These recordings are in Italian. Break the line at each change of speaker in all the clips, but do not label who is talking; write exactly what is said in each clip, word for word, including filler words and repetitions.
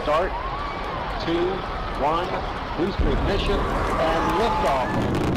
start, two, one, booster ignition, and liftoff.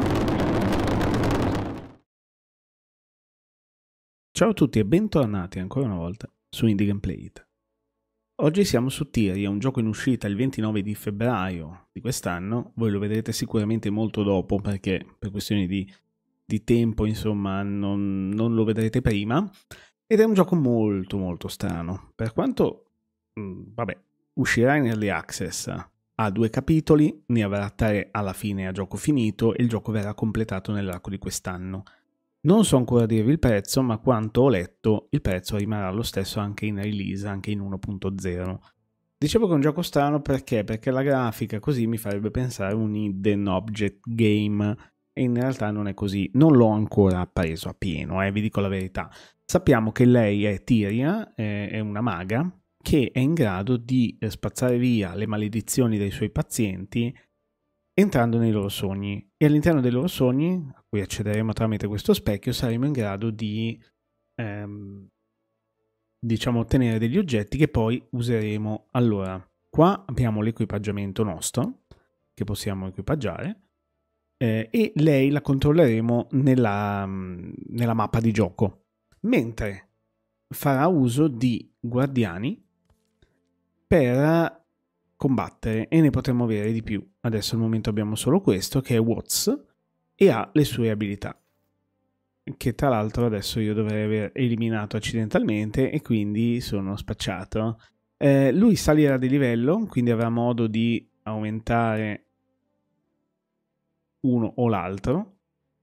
Ciao a tutti e bentornati ancora una volta su Indie Gameplay It. Oggi siamo su Tyria, un gioco in uscita il ventinove di febbraio di quest'anno. Voi lo vedrete sicuramente molto dopo perché per questioni di, di tempo, insomma, non, non lo vedrete prima. Ed è un gioco molto molto strano. Per quanto, mh, vabbè, uscirà in Early Access, ha due capitoli, ne avrà tre alla fine a gioco finito e il gioco verrà completato nell'arco di quest'anno. Non so ancora dirvi il prezzo, ma quanto ho letto il prezzo rimarrà lo stesso anche in release, anche in uno punto zero. Dicevo che è un gioco strano perché? Perché la grafica così mi farebbe pensare a un hidden object game e in realtà non è così. Non l'ho ancora preso a pieno, eh, vi dico la verità. Sappiamo che lei è Tyria, eh, è una maga che è in grado di spazzare via le maledizioni dei suoi pazienti entrando nei loro sogni, e all'interno dei loro sogni, a cui accederemo tramite questo specchio, saremo in grado di ehm, diciamo ottenere degli oggetti che poi useremo. Allora, qua abbiamo l'equipaggiamento nostro che possiamo equipaggiare eh, e lei la controlleremo nella, nella mappa di gioco, mentre farà uso di guardiani per combattere e ne potremo avere di più. Adesso al momento abbiamo solo questo che è Watts e ha le sue abilità che tra l'altro adesso io dovrei aver eliminato accidentalmente e quindi sono spacciato. Eh, lui salirà di livello, quindi avrà modo di aumentare uno o l'altro.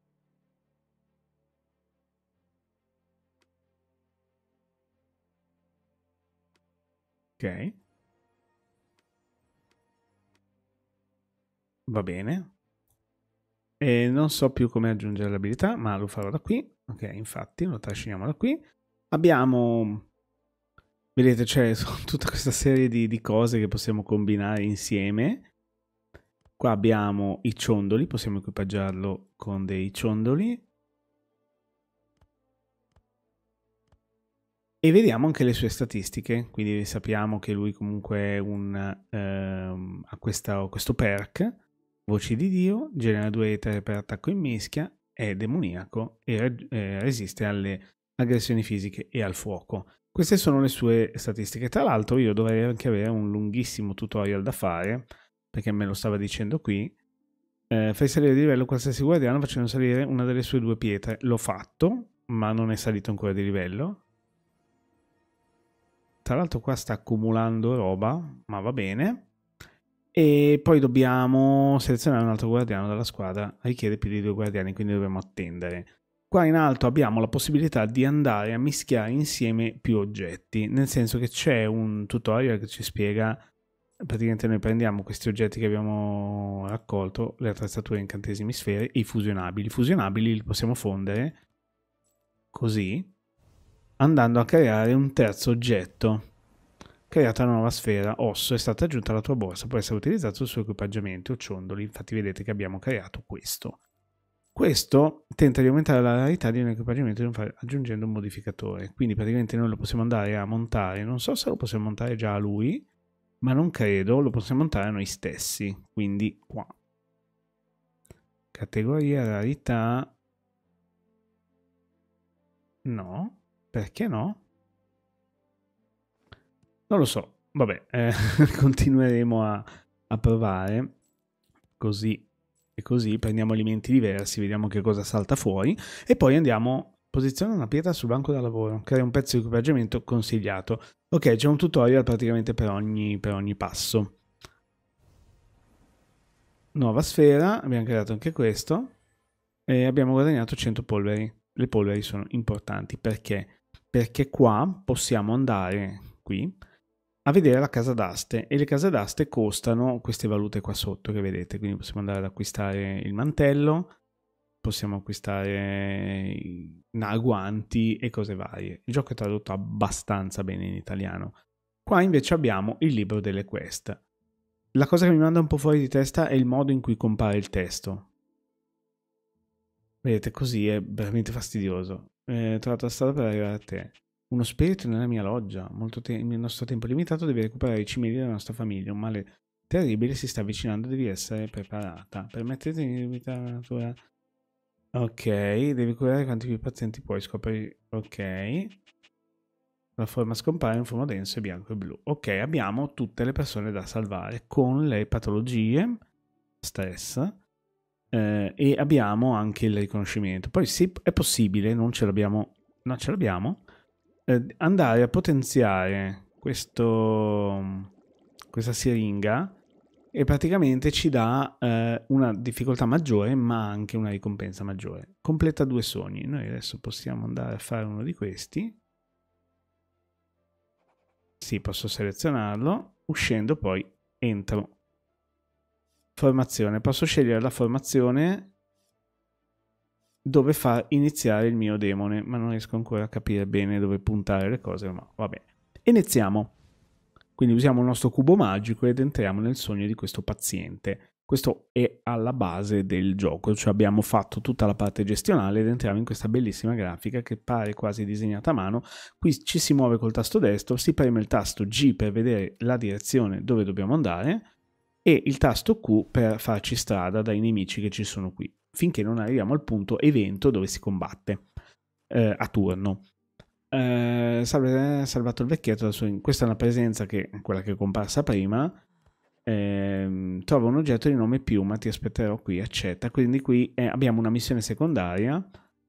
Ok. Va bene. E non so più come aggiungere l'abilità, ma lo farò da qui. Ok, infatti lo trasciniamo da qui. Abbiamo, vedete, c'è tutta questa serie di, di cose che possiamo combinare insieme. Qua abbiamo i ciondoli, possiamo equipaggiarlo con dei ciondoli. E vediamo anche le sue statistiche, quindi sappiamo che lui comunque è un, ehm, ha questa, questo perk. Voci di Dio, genera due etere per attacco in mischia, è demoniaco e eh, resiste alle aggressioni fisiche e al fuoco. Queste sono le sue statistiche. Tra l'altro io dovrei anche avere un lunghissimo tutorial da fare, perché me lo stava dicendo qui. Eh, fai salire di livello qualsiasi guardiano facendo salire una delle sue due pietre. L'ho fatto, ma non è salito ancora di livello. Tra l'altro qua sta accumulando roba, ma va bene. E poi dobbiamo selezionare un altro guardiano dalla squadra, richiede più di due guardiani, quindi dobbiamo attendere. Qua in alto abbiamo la possibilità di andare a mischiare insieme più oggetti, nel senso che c'è un tutorial che ci spiega, praticamente noi prendiamo questi oggetti che abbiamo raccolto, le attrezzature, incantesimi, sfere e i fusionabili. I fusionabili li possiamo fondere così, andando a creare un terzo oggetto. Creata una nuova sfera, osso, è stata aggiunta alla tua borsa, può essere utilizzato sul suo equipaggiamento o ciondoli. Infatti vedete che abbiamo creato questo. Questo tenta di aumentare la rarità di un equipaggiamento aggiungendo un modificatore. Quindi praticamente noi lo possiamo andare a montare, non so se lo possiamo montare già a lui, ma non credo, lo possiamo montare a noi stessi. Quindi qua. Categoria, rarità. No, perché no? Non lo so, vabbè, eh, continueremo a, a provare, così e così, prendiamo alimenti diversi, vediamo che cosa salta fuori, e poi andiamo, posiziona una pietra sul banco da lavoro, crea un pezzo di equipaggiamento consigliato. Ok, c'è un tutorial praticamente per ogni, per ogni passo. Nuova sfera, abbiamo creato anche questo, e abbiamo guadagnato cento polveri. Le polveri sono importanti, perché? Perché qua possiamo andare qui a vedere la casa d'aste, e le case d'aste costano queste valute qua sotto che vedete, quindi possiamo andare ad acquistare il mantello, possiamo acquistare i guanti e cose varie. Il gioco è tradotto abbastanza bene in italiano. Qua invece abbiamo il libro delle quest. La cosa che mi manda un po' fuori di testa è il modo in cui compare il testo. Vedete, così è veramente fastidioso. Eh, trovato la strada per arrivare a te. Uno spirito nella mia loggia. Molto te- il nostro tempo limitato deve recuperare i cimeli della nostra famiglia. Un male terribile si sta avvicinando, devi essere preparata. Permettete di limitare la natura. Ok, devi curare quanti più pazienti puoi. Scopri. Ok. La forma scompare in forma denso e bianco e blu. Ok, abbiamo tutte le persone da salvare con le patologie, stress, eh, e abbiamo anche il riconoscimento. Poi sì, è possibile, non ce l'abbiamo, non ce l'abbiamo, eh, andare a potenziare questo, questa siringa e praticamente ci dà eh, una difficoltà maggiore ma anche una ricompensa maggiore. Completa due sogni. Noi adesso possiamo andare a fare uno di questi. Sì, posso selezionarlo. Uscendo poi entro. Formazione. Posso scegliere la formazione dove far iniziare il mio demone, ma non riesco ancora a capire bene dove puntare le cose, ma va bene. Iniziamo. Quindi usiamo il nostro cubo magico ed entriamo nel sogno di questo paziente. Questo è alla base del gioco, cioè abbiamo fatto tutta la parte gestionale ed entriamo in questa bellissima grafica che pare quasi disegnata a mano. Qui ci si muove col tasto destro, si preme il tasto G per vedere la direzione dove dobbiamo andare e il tasto Q per farci strada dai nemici che ci sono qui, finché non arriviamo al punto evento dove si combatte eh, a turno. Eh, salve, salvato il vecchietto. Sua... Questa è una presenza che è quella che è comparsa prima. Eh, trova un oggetto di nome piuma, ti aspetterò qui, accetta. Quindi qui eh, abbiamo una missione secondaria.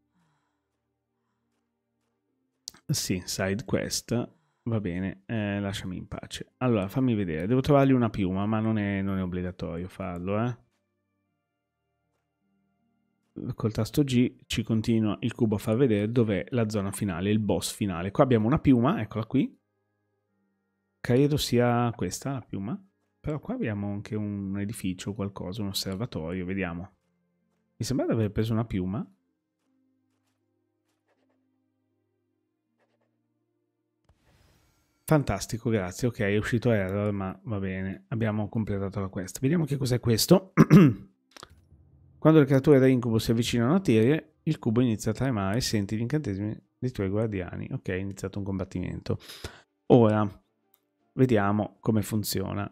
Sì, side quest. Va bene, eh, lasciami in pace. Allora, fammi vedere. Devo trovargli una piuma, ma non è, non è obbligatorio farlo, eh. Col tasto G ci continua il cubo a far vedere dov'è la zona finale, il boss finale. Qua abbiamo una piuma, eccola qui. Credo sia questa la piuma. Però qua abbiamo anche un edificio, qualcosa, un osservatorio, vediamo. Mi sembra di aver preso una piuma. Fantastico, grazie. Ok, è uscito error, ma va bene. Abbiamo completato la quest. Vediamo che cos'è questo. Quando le creature da incubo si avvicinano a te, il cubo inizia a tremare e senti gli incantesimi dei tuoi guardiani. Ok, è iniziato un combattimento. Ora, vediamo come funziona.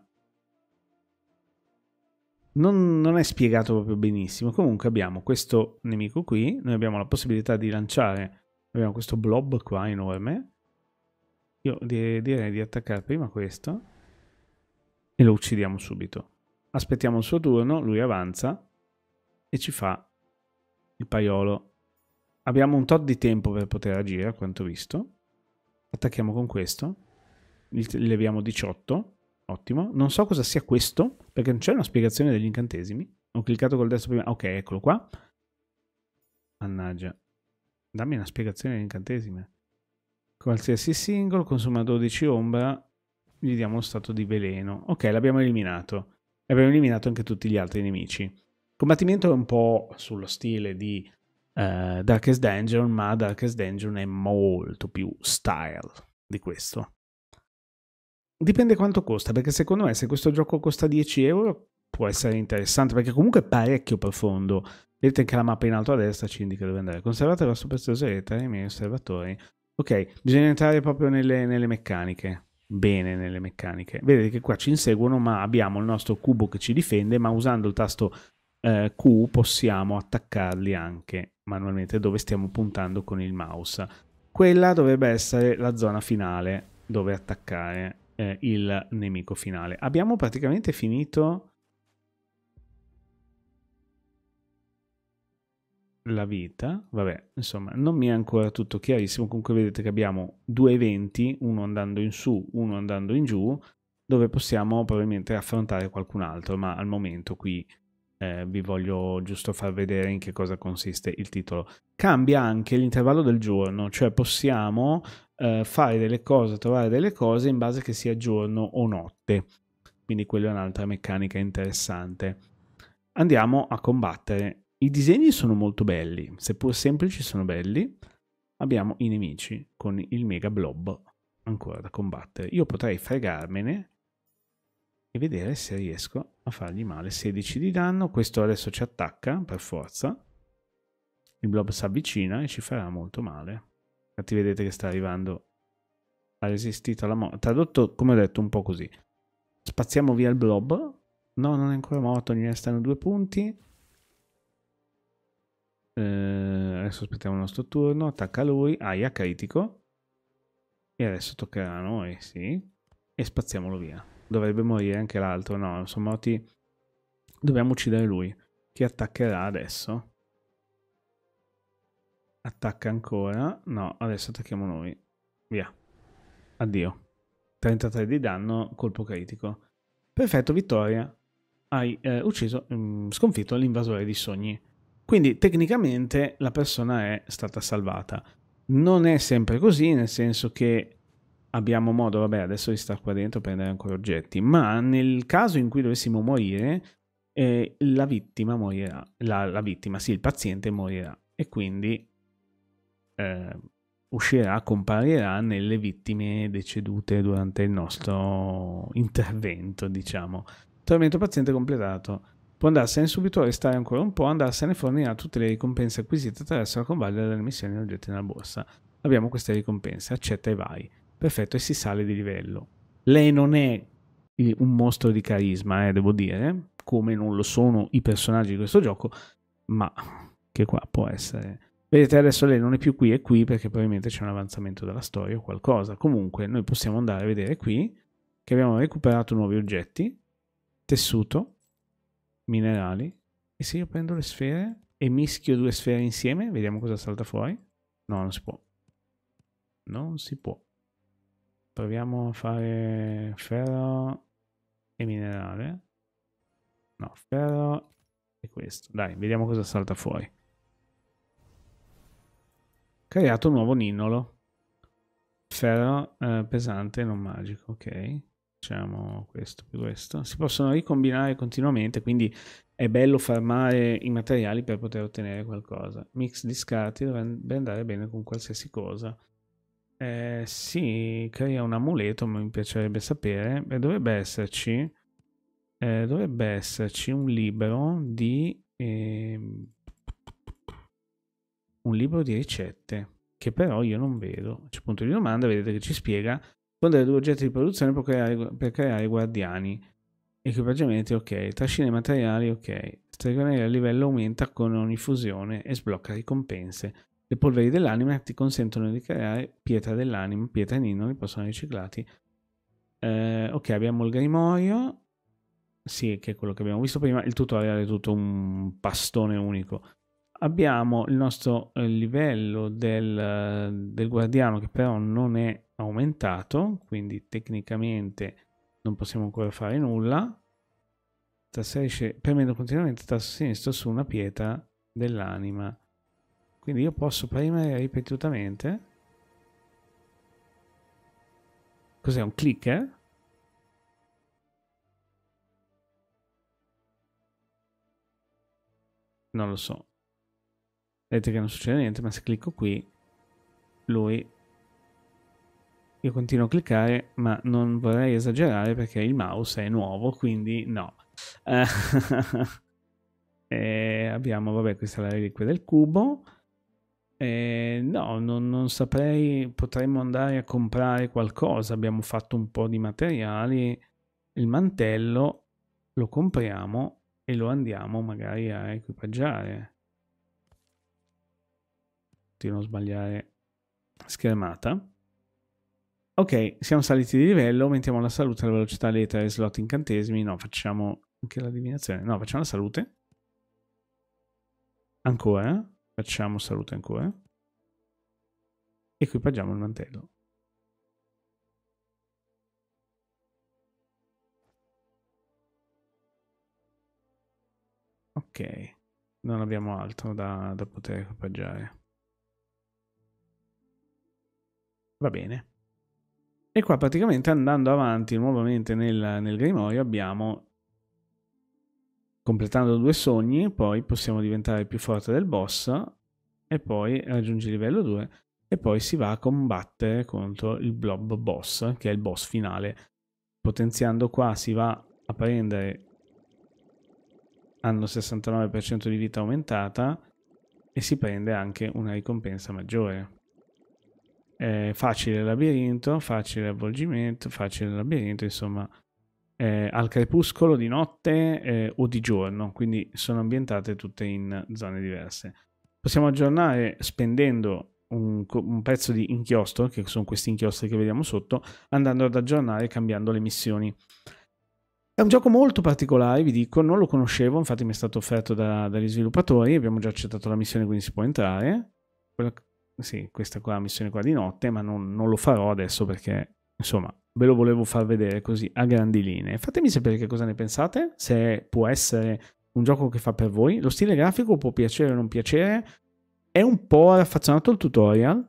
Non, non è spiegato proprio benissimo. Comunque abbiamo questo nemico qui. Noi abbiamo la possibilità di lanciare. Abbiamo questo blob qua enorme. Io direi di attaccare prima questo. E lo uccidiamo subito. Aspettiamo il suo turno. Lui avanza. E ci fa il paiolo. Abbiamo un tot di tempo per poter agire, a quanto visto. Attacchiamo con questo. Gli leviamo diciotto. Ottimo. Non so cosa sia questo, perché non c'è una spiegazione degli incantesimi. Ho cliccato col destro prima. Ok, eccolo qua. Mannaggia. Dammi una spiegazione degli incantesimi. Qualsiasi singolo consuma dodici ombra. Gli diamo uno stato di veleno. Ok, l'abbiamo eliminato. E abbiamo eliminato anche tutti gli altri nemici. Il combattimento è un po' sullo stile di uh, Darkest Dungeon, ma Darkest Dungeon è molto più style di questo. Dipende quanto costa, perché secondo me se questo gioco costa dieci euro può essere interessante, perché comunque è parecchio profondo. Vedete che la mappa in alto a destra ci indica dove andare. Conservate la vostra preziosa i miei osservatori. Ok, bisogna entrare proprio nelle, nelle meccaniche. Bene nelle meccaniche. Vedete che qua ci inseguono, ma abbiamo il nostro cubo che ci difende, ma usando il tasto eh, Q possiamo attaccarli anche manualmente dove stiamo puntando con il mouse. Quella dovrebbe essere la zona finale dove attaccare eh, il nemico finale. Abbiamo praticamente finito la vita. Vabbè, insomma, non mi è ancora tutto chiarissimo. Comunque vedete che abbiamo due eventi, uno andando in su, uno andando in giù, dove possiamo probabilmente affrontare qualcun altro, ma al momento qui eh, vi voglio giusto far vedere in che cosa consiste il titolo. Cambia anche l'intervallo del giorno, cioè possiamo eh, fare delle cose, trovare delle cose in base che sia giorno o notte. Quindi quella è un'altra meccanica interessante. Andiamo a combattere. I disegni sono molto belli, seppur semplici sono belli. Abbiamo i nemici con il mega blob ancora da combattere. Io potrei fregarmene e vedere se riesco a fargli male. sedici di danno, questo adesso ci attacca per forza. Il blob si avvicina e ci farà molto male. Infatti vedete che sta arrivando Ha resistito alla morte. Tradotto, come ho detto, un po' così. Spaziamo via il blob. No, non è ancora morto, gli restano due punti. Eh, adesso aspettiamo il nostro turno. Attacca lui. Aia, critico. E adesso toccherà a noi, sì. E spaziamolo via. Dovrebbe morire anche l'altro. No, sono morti. Dobbiamo uccidere lui. Chi attaccherà adesso? Attacca ancora. No, adesso attacchiamo noi. Via. Addio. trentatré di danno, colpo critico. Perfetto, vittoria. Hai eh, ucciso, mh, sconfitto l'invasore di sogni. Quindi tecnicamente la persona è stata salvata. Non è sempre così, nel senso che abbiamo modo, vabbè, adesso di stare qua dentro a prendere ancora oggetti, ma nel caso in cui dovessimo morire, eh, la vittima morirà. La, la vittima, sì, il paziente morirà. E quindi eh, uscirà, comparirà nelle vittime decedute durante il nostro intervento, diciamo. Tormento paziente completato. Può andarsene subito, restare ancora un po', andarsene fornirà tutte le ricompense acquisite attraverso la convalida delle missioni e oggetti nella borsa. Abbiamo queste ricompense, accetta e vai. Perfetto, e si sale di livello. Lei non è un mostro di carisma, eh, devo dire, come non lo sono i personaggi di questo gioco, ma che qua può essere... Vedete, adesso lei non è più qui, è qui perché probabilmente c'è un avanzamento della storia o qualcosa. Comunque noi possiamo andare a vedere qui che abbiamo recuperato nuovi oggetti, tessuto, minerali, e se io prendo le sfere e mischio due sfere insieme, vediamo cosa salta fuori. No, non si può. Non si può. Proviamo a fare ferro e minerale. No, ferro e questo. Dai, vediamo cosa salta fuori. Creato un nuovo ninnolo. Ferro eh, pesante, non magico, ok. Facciamo questo più questo. Si possono ricombinare continuamente, quindi è bello farmare i materiali per poter ottenere qualcosa. Mix di scarti dovrebbe andare bene con qualsiasi cosa. Eh, sì, crea un amuleto, ma mi piacerebbe sapere. Beh, dovrebbe esserci... Eh, dovrebbe esserci un libro di... Eh, un libro di ricette, che però io non vedo. C'è punto di domanda, vedete che ci spiega. Fondere due oggetti di produzione per creare, per creare guardiani. Equipaggiamenti, ok. Trascina i materiali, ok. Stregoneria a livello aumenta con ogni fusione e sblocca ricompense. Le polveri dell'anima ti consentono di creare pietra dell'anima, pietra e ninnoli possono essere riciclati. Eh, ok, abbiamo il grimorio. Sì, che è quello che abbiamo visto prima. Il tutorial è tutto un pastone unico. Abbiamo il nostro eh, livello del, del guardiano che però non è aumentato, quindi tecnicamente non possiamo ancora fare nulla. Trasferisce premendo continuamente il tasto sinistro su una pietra dell'anima. Quindi io posso premere ripetutamente. Cos'è, un clicker? Non lo so. Vedete che non succede niente, ma se clicco qui, lui... Io continuo a cliccare, ma non vorrei esagerare perché il mouse è nuovo, quindi no. E abbiamo, vabbè, questa è la reliquia del cubo. E no, non, non saprei, potremmo andare a comprare qualcosa. Abbiamo fatto un po' di materiali. Il mantello lo compriamo e lo andiamo magari a equipaggiare. Di non sbagliare schermata. Ok, siamo saliti di livello, aumentiamo la salute, la velocità, le tre slot incantesimi. No, facciamo anche la divinazione. No, facciamo la salute. Ancora. Facciamo salute ancora. Equipaggiamo il mantello. Ok, non abbiamo altro da, da poter equipaggiare. Va bene. E qua praticamente andando avanti nuovamente nel, nel grimorio abbiamo, completando due sogni, poi possiamo diventare più forte del boss e poi raggiungi il livello due e poi si va a combattere contro il blob boss, che è il boss finale. Potenziando qua si va a prendere, hanno sessantanove per cento di vita aumentata e si prende anche una ricompensa maggiore. eh, facile labirinto, facile avvolgimento, facile labirinto, insomma, eh, al crepuscolo, di notte eh, o di giorno, quindi sono ambientate tutte in zone diverse. Possiamo aggiornare spendendo un, un pezzo di inchiostro, che sono questi inchiostri che vediamo sotto, andando ad aggiornare e cambiando le missioni. È un gioco molto particolare, vi dico, non lo conoscevo, infatti mi è stato offerto da, dagli sviluppatori, abbiamo già accettato la missione, quindi si può entrare. Quella, sì, questa qua è la missione qua di notte, ma non, non lo farò adesso perché, insomma, ve lo volevo far vedere così a grandi linee. Fatemi sapere che cosa ne pensate, se può essere un gioco che fa per voi. Lo stile grafico può piacere o non piacere, è un po' raffazzonato il tutorial.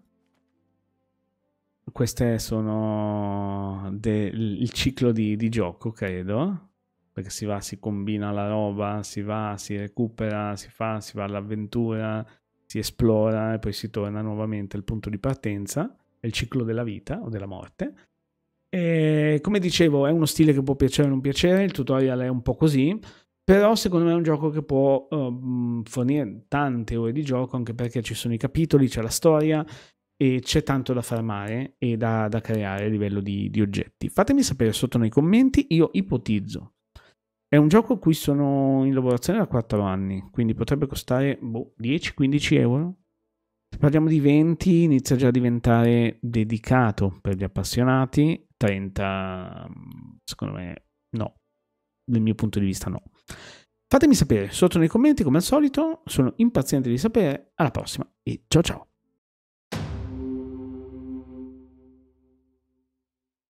Queste sono del, il ciclo di, di gioco, credo, perché si va, si combina la roba, si va, si recupera, si fa, si va all'avventura, si esplora e poi si torna nuovamente al punto di partenza. È il ciclo della vita o della morte. E come dicevo, è uno stile che può piacere o non piacere, il tutorial è un po' così, però secondo me è un gioco che può uh, fornire tante ore di gioco, anche perché ci sono i capitoli, c'è la storia e c'è tanto da farmare e da, da creare a livello di, di oggetti. Fatemi sapere sotto nei commenti, io ipotizzo. È un gioco a cui sono in lavorazione da quattro anni, quindi potrebbe costare boh, dieci quindici euro. Se parliamo di venti, inizia già a diventare dedicato per gli appassionati. trenta, secondo me no, dal mio punto di vista no. Fatemi sapere sotto nei commenti, come al solito, sono impaziente di sapere. Alla prossima e ciao ciao!